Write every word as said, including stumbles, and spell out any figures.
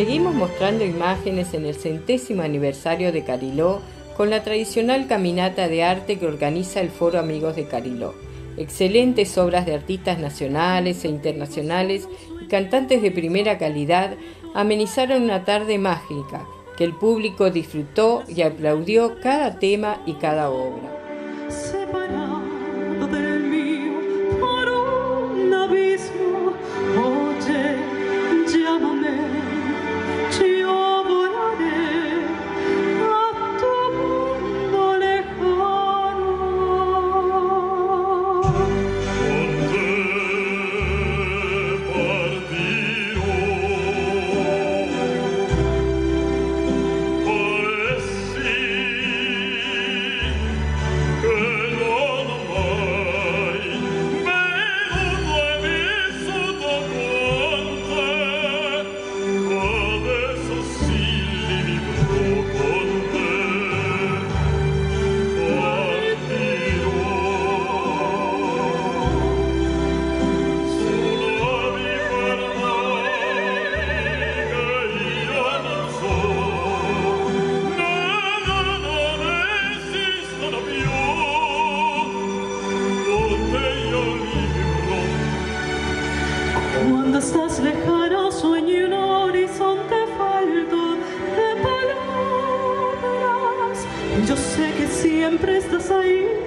Seguimos mostrando imágenes en el centésimo aniversario de Cariló con la tradicional caminata de arte que organiza el Foro Amigos de Cariló. Excelentes obras de artistas nacionales e internacionales y cantantes de primera calidad amenizaron una tarde mágica que el público disfrutó y aplaudió cada tema y cada obra. Separado del mío por un abismo, oye, llámame, yo volaré a tu mundo lejano. Con te partirò, pareci che non ho mai venuto e vissuto con te, adesso sì li vivrò con te, partirò. Solo mi guardai che io non so, no, no, non esistono più, con te io li vivrò. Cuando estás lejano sueño un horizonte falto de palabras. Yo sé que siempre estás ahí.